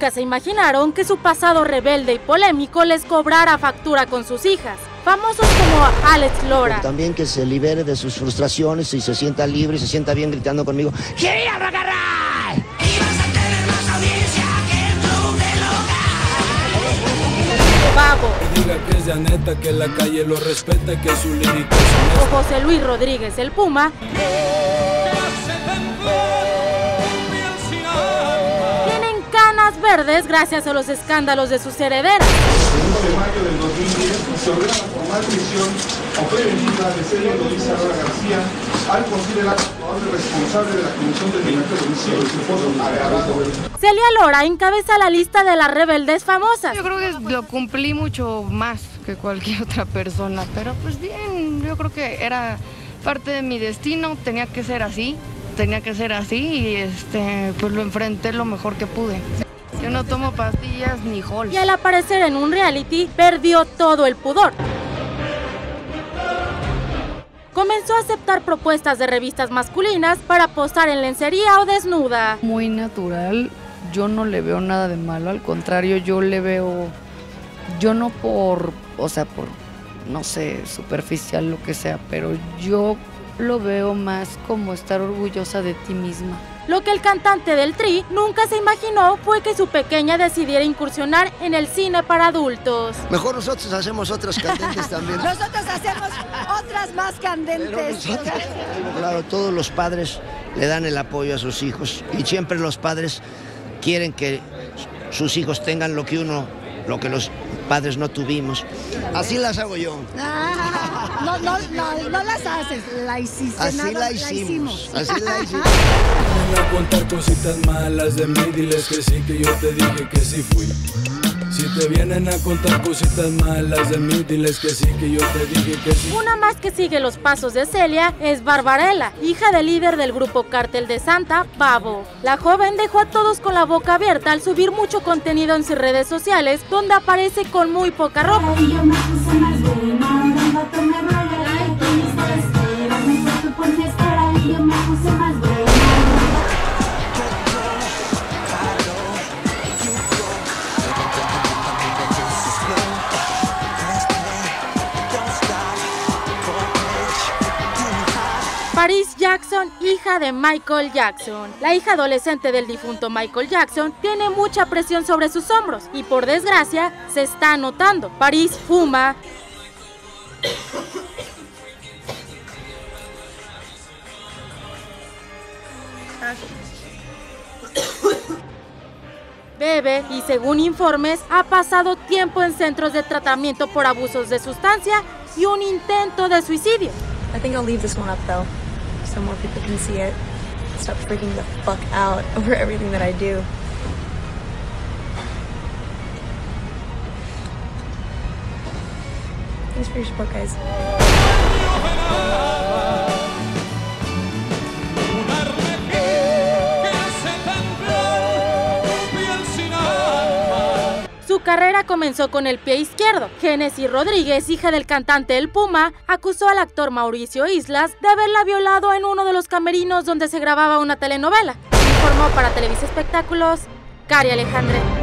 Nunca se imaginaron que su pasado rebelde y polémico les cobrara factura con sus hijas. Famosos como Alex Lora. También que se libere de sus frustraciones y se sienta libre y se sienta bien gritando conmigo. ¡Quería agarrar! Y vas a tener más audiencia que el club de Loca. Babo. Diga que es de neta, que la calle lo respeta, que su lírica O José Luis Rodríguez, el Puma. Tienen canas verdes gracias a los escándalos de sus herederas. El 1 de mayo del 2010 se ordena la formal prisión o preventiva de Celia Lodisa Lora García al considerar responsable de la comisión del delito de homicidio de su esposo agravado. Celia Lora encabeza la lista de las rebeldes famosas. Yo creo que lo cumplí mucho más que cualquier otra persona, pero pues bien, yo creo que era parte de mi destino, tenía que ser así y pues lo enfrenté lo mejor que pude. Yo no tomo pastillas ni Halls. Y al aparecer en un reality, perdió todo el pudor. Comenzó a aceptar propuestas de revistas masculinas para posar en lencería o desnuda. Muy natural, yo no le veo nada de malo, al contrario, yo no por, no sé, superficial lo que sea, pero yo lo veo más como estar orgullosa de ti misma. Lo que el cantante del Tri nunca se imaginó fue que su pequeña decidiera incursionar en el cine para adultos. Mejor nosotros hacemos otras candentes también. Nosotros hacemos otras más candentes. Claro, todos los padres le dan el apoyo a sus hijos y siempre los padres quieren que sus hijos tengan lo que los padres no tuvimos. Así las hago yo. No las haces, la hiciste. Así la hicimos. Así la hicimos. Vienen a contar cositas malas de mí, diles que sí, que yo te dije que sí fui. Si te vienen a contar cositas malas de mí, diles que sí, que yo te dije que sí. Una más que sigue los pasos de Celia es Barbarella, hija del líder del grupo Cártel de Santa, Babo. La joven dejó a todos con la boca abierta al subir mucho contenido en sus redes sociales, donde aparece con muy poca ropa. Paris Jackson, hija de Michael Jackson. La hija adolescente del difunto Michael Jackson tiene mucha presión sobre sus hombros y por desgracia se está notando. Paris fuma, bebe y según informes ha pasado tiempo en centros de tratamiento por abusos de sustancia y un intento de suicidio. I think I'll leave this one up though, so more people can see it. Stop freaking the fuck out over everything that I do. Thanks for your support, guys. Su carrera comenzó con el pie izquierdo. Génesis Rodríguez, hija del cantante El Puma, acusó al actor Mauricio Islas de haberla violado en uno de los camerinos donde se grababa una telenovela. Informó para Televisa Espectáculos, Cari Alejandre.